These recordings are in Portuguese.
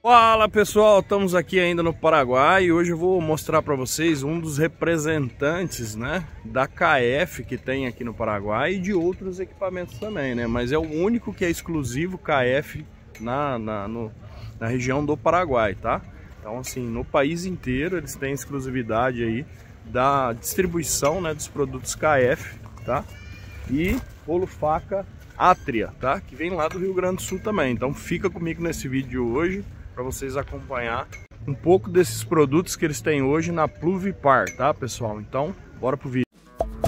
Fala pessoal, estamos aqui ainda no Paraguai e hoje eu vou mostrar para vocês um dos representantes, né, da KF que tem aqui no Paraguai e de outros equipamentos também, né, mas é o único que é exclusivo KF na região do Paraguai, tá? Então assim, no país inteiro eles têm exclusividade aí da distribuição, né, dos produtos KF, tá? E rolo faca Atria, tá? Que vem lá do Rio Grande do Sul também. Então fica comigo nesse vídeo hoje para vocês acompanhar um pouco desses produtos que eles têm hoje na Pluvipar, tá pessoal? Então, bora pro vídeo.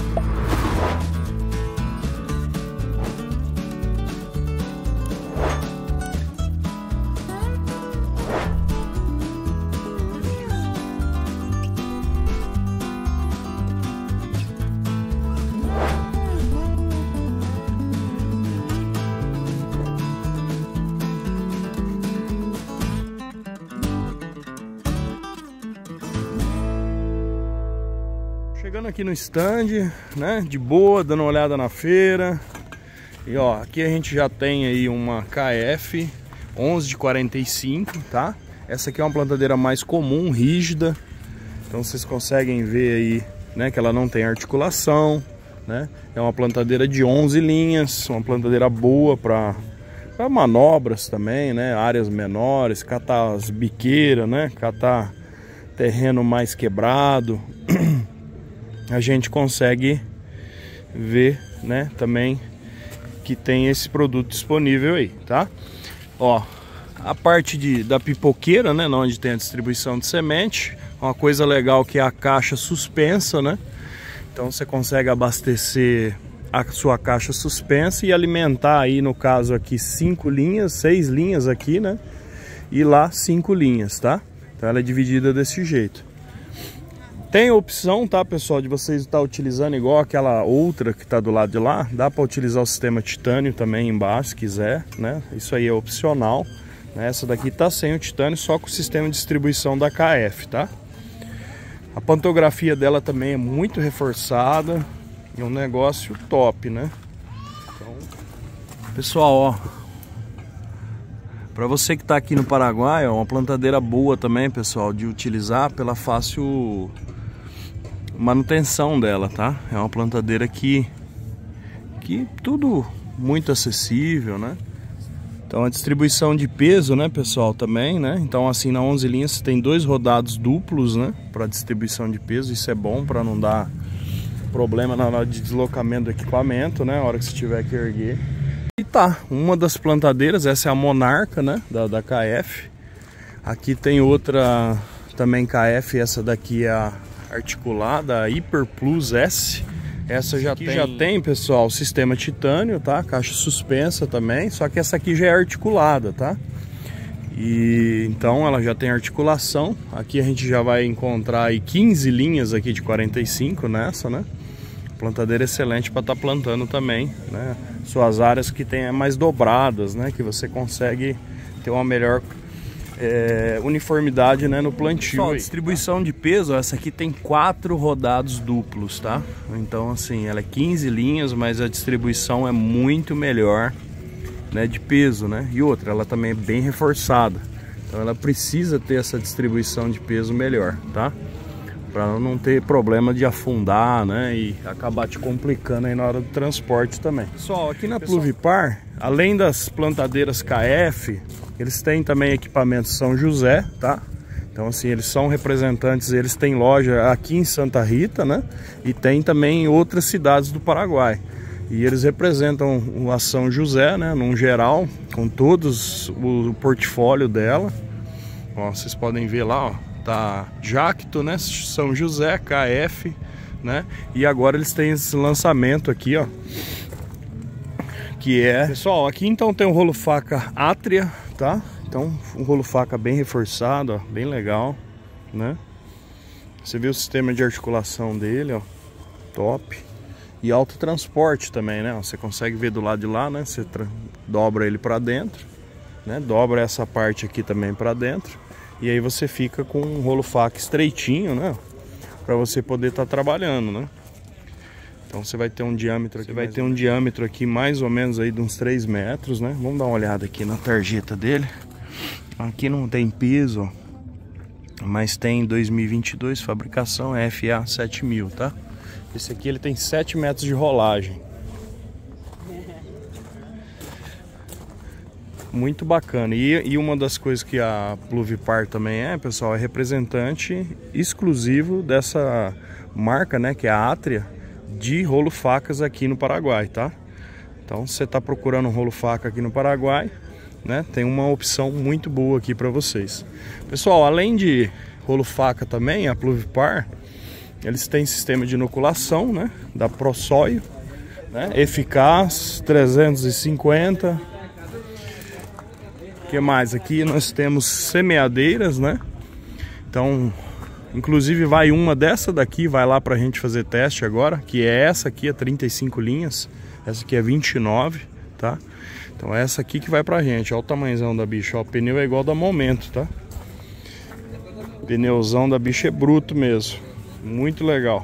Chegando aqui no stand, né, de boa, dando uma olhada na feira. E ó, aqui a gente já tem aí uma KF 11 de 45, tá? Essa aqui é uma plantadeira mais comum, rígida. Então vocês conseguem ver aí, né, que ela não tem articulação, né? É uma plantadeira de 11 linhas, uma plantadeira boa para manobras também, né? Áreas menores, catar as biqueiras, né? Catar terreno mais quebrado. A gente consegue ver, né, também que tem esse produto disponível aí, tá? Ó, a parte da pipoqueira, né, onde tem a distribuição de semente, uma coisa legal que é a caixa suspensa, né? Então você consegue abastecer a sua caixa suspensa e alimentar aí, no caso aqui, 5 linhas, 6 linhas aqui, né? E lá 5 linhas, tá? Então ela é dividida desse jeito. Tem a opção, tá pessoal, de vocês estar utilizando igual aquela outra que está do lado de lá. Dá para utilizar o sistema titânio também embaixo, se quiser, né? Isso aí é opcional, né? Essa daqui tá sem o titânio, só com o sistema de distribuição da KF, tá? A pantografia dela também é muito reforçada. É um negócio top, né? Então, pessoal, ó, para você que está aqui no Paraguai, é uma plantadeira boa também, pessoal, de utilizar pela fácil manutenção dela, tá? É uma plantadeira que tudo muito acessível, né? Então a distribuição de peso, né, pessoal, também, né? Então assim, na 11 linhas você tem 2 rodados duplos, né, para distribuição de peso. Isso é bom para não dar problema na hora de deslocamento do equipamento, né, na hora que você tiver que erguer. E tá, uma das plantadeiras, essa é a Monarca, né, da KF. Aqui tem outra também KF, essa daqui é a articulada, a Hyper Plus S. Essa já tem, pessoal, o sistema titânio, tá? Caixa suspensa também, só que essa aqui já é articulada, tá? E então ela já tem articulação. Aqui a gente já vai encontrar aí 15 linhas aqui de 45 nessa, né? Plantadeira excelente para estar plantando também, né? Suas áreas que tem mais dobradas, né? Que você consegue ter uma melhor uniformidade, né, no plantio. Pessoal, distribuição de peso, essa aqui tem 4 rodados duplos, tá? Então assim, ela é 15 linhas, mas a distribuição é muito melhor, né, de peso, né? E outra, ela também é bem reforçada. Então ela precisa ter essa distribuição de peso melhor, tá? Para não ter problema de afundar, né, e acabar te complicando aí na hora do transporte também. Pessoal, aqui na Pluvipar, além das plantadeiras KF, eles têm também equipamentos São José, tá? Então assim, eles são representantes, eles têm loja aqui em Santa Rita, né? E tem também em outras cidades do Paraguai. E eles representam a São José, né, num geral, com todos o portfólio dela. Ó, vocês podem ver lá, ó, tá Jacto, né, São José, KF, né? E agora eles têm esse lançamento aqui, ó, que é... Pessoal, aqui então tem o rolo faca Atria, tá? Então um rolo faca bem reforçado, ó, bem legal, né? Você vê o sistema de articulação dele, ó, top. E autotransporte também, né? Você consegue ver do lado de lá, né? Você dobra ele para dentro, né? Dobra essa parte aqui também para dentro. E aí você fica com um rolo faca estreitinho, né? Para você poder estar trabalhando, né? Então você vai ter um diâmetro aqui, mais ou menos aí de uns 3 metros, né? Vamos dar uma olhada aqui na tarjeta dele. Aqui não tem piso, mas tem 2022, fabricação FA 7000, tá? Esse aqui ele tem 7 metros de rolagem. Muito bacana. E uma das coisas que a Pluvipar também é, pessoal, é representante exclusivo dessa marca, né, que é a Atria, de rolo facas aqui no Paraguai, tá? Então, se você está procurando um rolo faca aqui no Paraguai, né, tem uma opção muito boa aqui para vocês. Pessoal, além de rolo faca também, a Pluvipar, eles têm sistema de inoculação, né, da ProSoil, né, eficaz 350. O que mais? Aqui nós temos semeadeiras, né? Então, inclusive vai uma dessa daqui, vai lá pra gente fazer teste agora, que é essa aqui, é 35 linhas. Essa aqui é 29, tá? Então essa aqui que vai pra gente. Olha o tamanhozão da bicha, ó, o pneu é igual da Momento, tá? O pneuzão da bicha é bruto mesmo. Muito legal.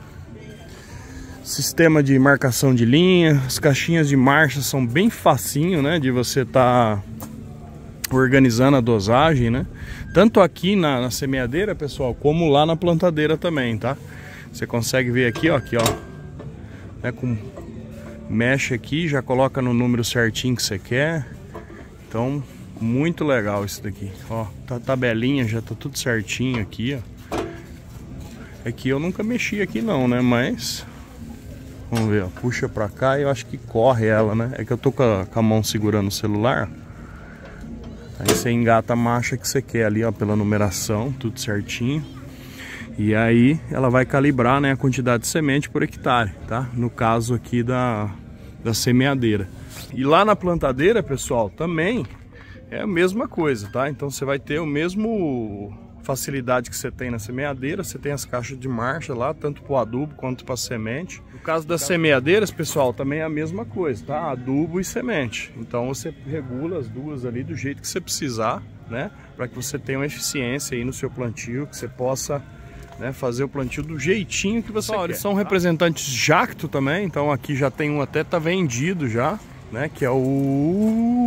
Sistema de marcação de linha, as caixinhas de marcha são bem facinho, né? De você tá organizando a dosagem, né? Tanto aqui na semeadeira, pessoal, como lá na plantadeira também, tá? Você consegue ver aqui, ó, né, mexe aqui, já coloca no número certinho que você quer. Então, muito legal isso daqui. Ó, tá a tabelinha, já tá tudo certinho aqui, ó. Aqui eu nunca mexi aqui não, né? Mas vamos ver, ó, puxa pra cá e eu acho que corre ela, né? É que eu tô com a mão segurando o celular. Aí você engata a marcha que você quer ali, ó, pela numeração, tudo certinho. E aí ela vai calibrar, né, a quantidade de semente por hectare, tá? No caso aqui da semeadeira. E lá na plantadeira, pessoal, também é a mesma coisa, tá? Então você vai ter o mesmo facilidade que você tem na semeadeira. Você tem as caixas de marcha lá, tanto para o adubo quanto para semente. No caso das semeadeiras, pessoal, também é a mesma coisa, tá? Adubo e semente. Então você regula as duas ali do jeito que você precisar, né? Para que você tenha uma eficiência aí no seu plantio, que você possa, né, fazer o plantio do jeitinho que você quer. Eles são representantes Jacto também, então aqui já tem um até tá vendido já, né? Que é o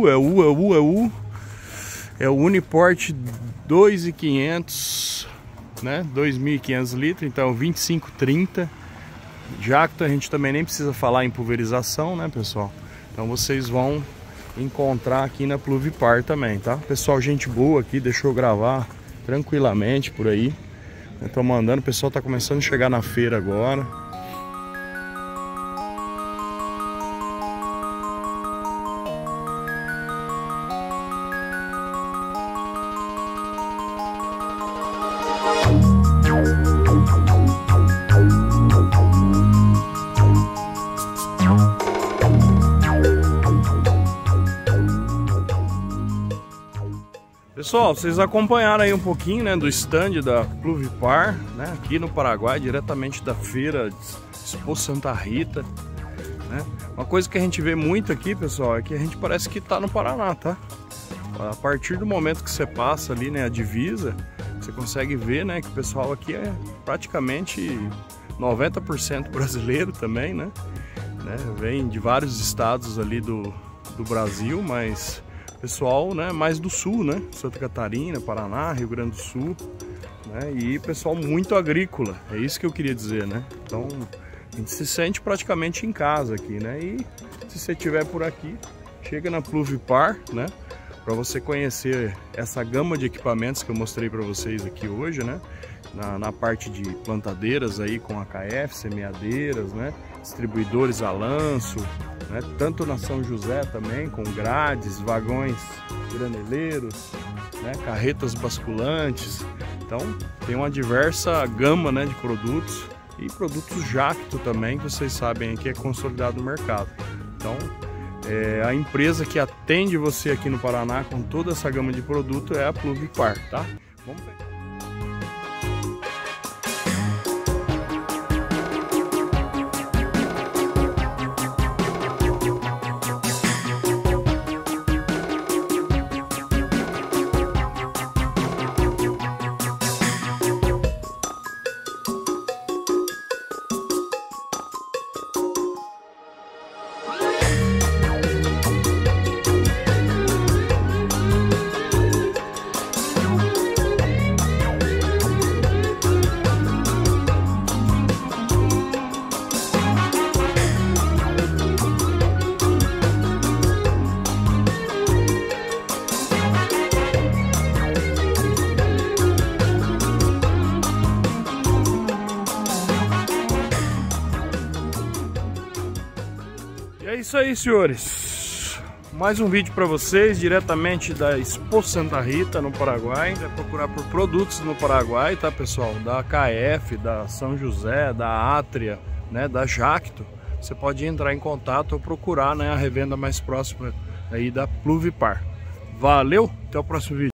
Uniport 2.500, né? 2.500 litros, então 2530. Jacto a gente também nem precisa falar em pulverização, né, pessoal? Então vocês vão encontrar aqui na Pluvipar também, tá? Pessoal, gente boa aqui, deixou eu gravar tranquilamente por aí. Eu tô mandando, o pessoal tá começando a chegar na feira agora. Pessoal, vocês acompanharam aí um pouquinho, né, do stand da Pluvipar, né, aqui no Paraguai, diretamente da feira Expo Santa Rita, né? Uma coisa que a gente vê muito aqui, pessoal, é que a gente parece que tá no Paraná, tá? A partir do momento que você passa ali, né, a divisa, você consegue ver, né, que o pessoal aqui é praticamente 90% brasileiro também, né? Vem de vários estados ali do Brasil, mas pessoal, né, mais do sul, né? Santa Catarina, Paraná, Rio Grande do Sul, né? E pessoal muito agrícola, é isso que eu queria dizer, né? Então a gente se sente praticamente em casa aqui, né? E se você estiver por aqui, chega na Pluvipar, né? Para você conhecer essa gama de equipamentos que eu mostrei para vocês aqui hoje, né? Na parte de plantadeiras aí com AKF, semeadeiras, né? Distribuidores a lanço, né? Tanto na São José também, com grades, vagões graneleiros, né? Carretas basculantes. Então tem uma diversa gama, né, de produtos e produtos Jacto também, que vocês sabem que é consolidado no mercado. Então a empresa que atende você aqui no Paraná com toda essa gama de produto é a Pluvipar, tá? Vamos ver. isso aí, senhores. Mais um vídeo para vocês, diretamente da Expo Santa Rita, no Paraguai. Vai procurar por produtos no Paraguai, tá, pessoal? Da KF, da São José, da Atria, né, da Jacto. Você pode entrar em contato ou procurar, né, a revenda mais próxima aí da Pluvipar. Valeu, até o próximo vídeo.